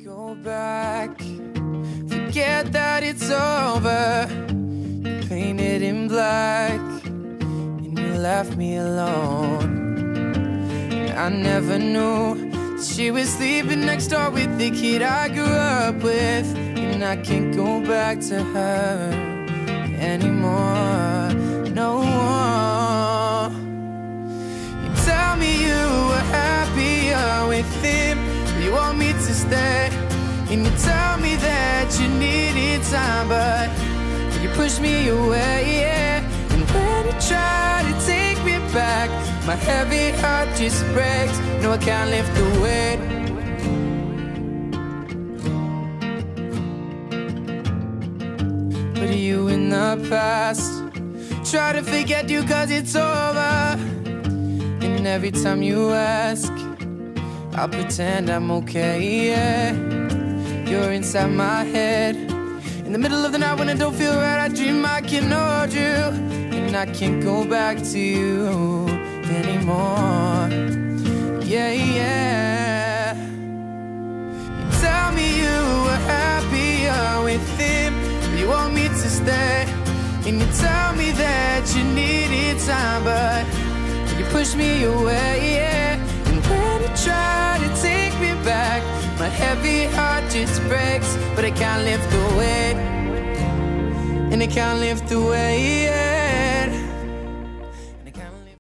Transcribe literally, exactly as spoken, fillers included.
Go back, forget that it's over. You painted in black and you left me alone. I never knew that she was sleeping next door with the kid I grew up with, and I can't go back to her anymore. No more. You tell me you were happier with him, you want me to stay, and you tell me that you needed time, but you push me away, yeah. And when you try to take me back, my heavy heart just breaks. No, I can't lift the weight. But you in the past, try to forget you cause it's over. And every time you ask, I'll pretend I'm okay, yeah. You're inside my head. In the middle of the night when I don't feel right, I dream I can hold you, and I can't go back to you anymore. Yeah, yeah. You tell me you were happier with him, you want me to stay, and you tell me that you needed time, but you push me away, yeah. And when you try to take me back, my heavy heart just breaks. But I can't lift the weight, and I can't lift the weight, yeah.